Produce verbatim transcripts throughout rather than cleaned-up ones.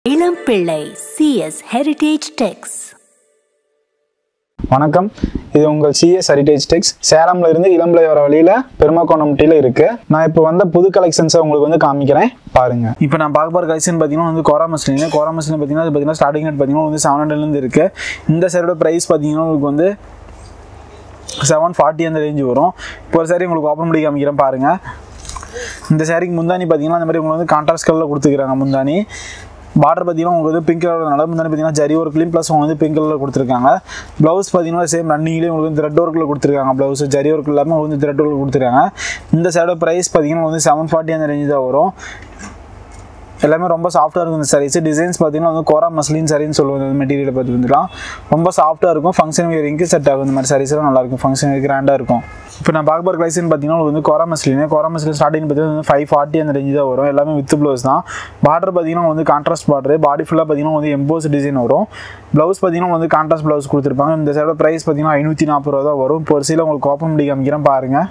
இளம் பிள்ளை CS heritage டெக்ஸ். வணக்கம், இது உங்கள் சிஎஸ் ஹெரிடேஜ் டெக்ஸ். சேலம்ல இருந்து இளம்பிள்ளை வர வழியில பெருமாக்கோணம்ட்டில இருக்கு. நான் இப்போ வந்த புது கலெக்ஷன்ஸை உங்களுக்கு வந்து காமிக்கிறேன், பாருங்க. இப்போ நான் பார்க்க போகிற கலெக்ஷன் பார்த்தீங்கன்னா வந்து கோரா மஸ்லின். கோரா மஸ்லின் பார்த்தீங்கன்னா அது பார்த்தீங்கன்னா ஸ்டார்டிங் ரேட் பார்த்தீங்கன்னா வந்து செவன் ஹண்ட்ரட்லேருந்து இருக்கு. இந்த சைடோட ப்ரைஸ் பார்த்தீங்கன்னா உங்களுக்கு வந்து செவன் ஃபார்ட்டி அந்த ரேஞ்சு வரும். இப்போ ஒரு சாரி உங்களுக்கு ஓப்பன் பண்ணி காமிக்கிறேன் பாருங்க. இந்த சாரிக்கு முந்தானி பார்த்தீங்கன்னா அந்த மாதிரி உங்களுக்கு வந்து கான்ட்ராஸ்ட் கலரில் கொடுத்துருக்காங்க. முந்தானி பார்டர் பார்த்தீங்கன்னா உங்களுக்கு வந்து பிங்க் கலர் நல்லா முந்தானி பார்த்தீங்கன்னா ஜரி ஒர்க்லையும் ப்ளஸ் உங்களுக்கு வந்து பிங்க் கலரில் கொடுத்துருக்காங்க. ப்ளவுஸ் பார்த்தீங்கன்னா சேம் ரன்னிங்லேயும் உங்களுக்கு வந்து த்ரெட் ஒர்க்கில் கொடுத்துருக்காங்க. ப்ளவுஸ் ஜரி ஒர்க் இல்லாமல் உங்களுக்கு வந்து த்ரெட் ஒர்க்கில் கொடுத்துருக்காங்க. இந்த சைடோட ப்ரைஸ் பார்த்தீங்கன்னா வந்து செவன் ஃபார்ட்டி அந்த ரேஞ்சு தான் வரும். எல்லாமே ரொம்ப சாஃப்ட்டாக இருக்கும் இந்த சாரீஸ். டிசைன்ஸ் பார்த்தீங்கன்னா வந்து கோரா மஸ்லின் சாரின்னு சொல்லுவோம். இந்த மெட்டீரியலை பார்த்து வந்துக்கலாம் ரொம்ப சாஃப்ட்டாக இருக்கும். ஃபங்க்ஷன் வேரிங்க்கு செட் ஆகும். இந்த மாதிரி சாரீஸ்லாம் நல்லாயிருக்கும், ஃபங்க்ஷன் வேர் கிராண்டாக இருக்கும். இப்போ நான் பார்க்க போகிற கலெக்ஷன் பார்த்தீங்கன்னா வந்து Kora muslin. Kora muslin starting பார்த்தீங்கன்னா வந்து ஃபைவ் ஃபார்ட்டி அந்த ரேஞ்சு தான் வரும். எல்லாமே வித் ப்ளவுஸ் தான். பார்டர் பார்த்தீங்கன்னா வந்து கான்ட்ராஸ்ட் பார்டர். பாடி ஃபுல்லாக பார்த்தீங்கன்னா வந்து எம்போஸ் டிசைன் வரும். ப்ளவுஸ் பார்த்தீங்கன்னா வந்து கான்ட்ராஸ்ட் ப்ளவுஸ் கொடுத்துருப்பாங்க. இந்த சைடோட ப்ரைஸ் பார்த்தீங்கன்னா ஐநூற்றி நாற்பது ரூபா தான் வரும். இப்போ ஒரு சைடில் உங்களுக்கு ஓப்பன் பண்ணி காமிக்கிறேன் பாருங்கள்.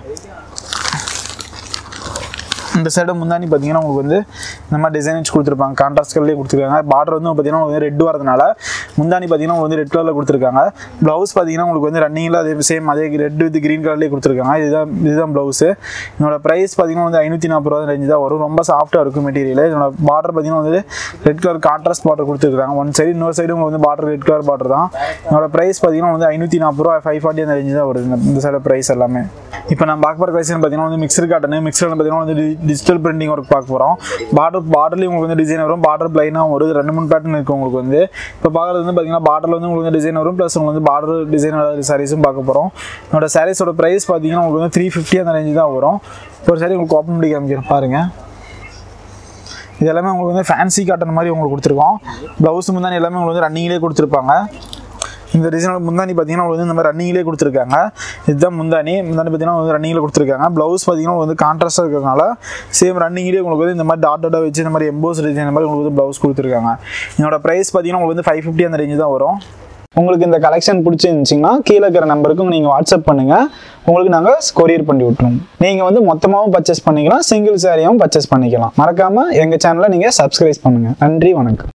இந்த சைடு முந்தானி பார்த்தீங்கன்னா உங்களுக்கு வந்து இந்த மாதிரி டிசைன் வச்சு கொடுத்துருப்பாங்க. கான்ட்ராஸ்ட் கலர்லேயே கொடுத்துருக்காங்க. பார்டர் வந்து பார்த்தீங்கன்னா வந்து ரெட் வரதுனால முந்தானி பார்த்தீங்கன்னா வந்து ரெட் கலரில் கொடுத்துருக்காங்க. ப்ளவுஸ் பார்த்தீங்கன்னா உங்களுக்கு வந்து ரன்னிங்கில் அதே சேம் அதே ரெட் வித் க்ரீன் கலர்லேயே கொடுத்துருக்காங்க. இதுதான் இதுதான் ப்ளவுஸு. இதோட ப்ரைஸ் பார்த்தீங்கன்னா வந்து ஐநூற்றி நாற்பது ரூபா ரேஞ்சு தான் வரும். ரொம்ப சாஃப்ட்டாக இருக்கும் மெட்டீரியல். இதோட பார்டர் பார்த்தீங்கன்னா வந்து ரெட் கலர் கான்ட்ராஸ்ட் பார்டர் கொடுத்துருக்காங்க. ஒன் சைடு இன்னொரு சைடு உங்களுக்கு வந்து பார்டர் ரெட் கலர் பார்டர் தான். இதோட ப்ரைஸ் பார்த்தீங்கன்னா வந்து ஐநூற்றி நாற்பது ரூபா ஃபைவ் ஃபார்ட்டி அந்த ரேஞ்சு தான் வருது இந்த சைடு ப்ரைஸ் எல்லாமே. இப்போ நான் பார்க்க போகிற கலெக்ஷன் பார்த்தீங்கன்னா வந்து மிக்சர் காட்டன். மிக்சர் பார்த்தீங்கன்னா வந்து டிஜிட்டல் பிரிண்டிங் ஒர்க் பார்க்க போகிறோம். பார்டர் பார்டர்லேயும் உங்களுக்கு வந்து டிசைன் வரும். பார்டர் பிளைனாக வரும். ரெண்டு மூணு பேட்டர்ன் இருக்குது உங்களுக்கு வந்து. இப்போ பார்க்குறது வந்து பார்த்தீங்கன்னா பார்டரில் வந்து உங்களுக்கு வந்து டிசைன் வரும். ப்ளஸ் உங்களுக்கு வந்து பார்டர் டிசைன் சாரீஸும் பார்க்க போகிறோம். என்னோட சாரீஸோட ப்ரைஸ் பார்த்தீங்கன்னா உங்களுக்கு வந்து த்ரீ ஃபிஃப்டி அந்த ரேஞ்சு தான் வரும். இப்போ ஒரு சாரி உங்களுக்கு ஓப்பன் பண்ணி காமிக்கிறேன் பாருங்கள். இது எல்லாமே உங்களுக்கு வந்து ஃபேன்சி காட்டன் மாதிரி உங்களுக்கு கொடுத்துருக்கோம். ப்ளவுஸ் முந்தானி எல்லாமே உங்களுக்கு வந்து ரன்னிங்லேயே கொடுத்துருப்பாங்க. இந்த டிசைனோட முந்தானி பார்த்தீங்கன்னா வந்து இந்த மாதிரி ரன்னிங்லேயே கொடுத்துருக்காங்க. இதுதான் முந்தானி. முந்தானி பார்த்தீங்கன்னா வந்து ரன்னிங்கில் கொடுத்துருக்காங்க. ப்ளவுஸ் பார்த்தீங்கன்னா வந்து கான்ட்ராஸ்டாக இருக்கிறதுனால சேம் ரன்னிங்லேயே உங்களுக்கு வந்து இந்த மாதிரி டாட் டாட்டாக வச்சு இந்த மாதிரி எம்போஸ் டிசைன் மாதிரி உங்களுக்கு வந்து ப்ளவுஸ் கொடுத்துருக்காங்க. என்னோட ப்ரைஸ் பார்த்தீங்கன்னா உங்களுக்கு வந்து ஃபைவ் ஃபிஃப்டி அந்த ரேஞ்சு தான் வரும். உங்களுக்கு இந்த கலெக்ஷன் பிடிச்சிருந்துச்சிங்கன்னா கீழே இருக்கிற நம்பருக்கு நீங்கள் வாட்ஸ்அப் பண்ணுங்கள். உங்களுக்கு நாங்கள் கொரியர் பண்ணி விட்டுருவோம். நீங்கள் வந்து மொத்தமாகவும் பர்ச்சேஸ் பண்ணிக்கலாம், சிங்கிள் சாரியாகவும் பர்ச்சேஸ் பண்ணிக்கலாம். மறக்காமல் எங்கள் சேனலை நீங்கள் சப்ஸ்கிரைப் பண்ணுங்கள். நன்றி, வணக்கம்.